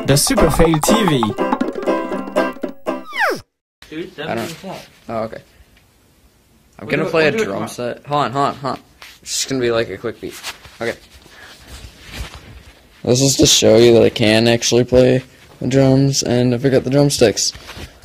The Super Fail TV. Dude, I don't. Oh, okay. I'm gonna play a drum set. Hold on. It's just gonna be like a quick beat. Okay. This is to show you that I can actually play the drums, and I forgot the drumsticks.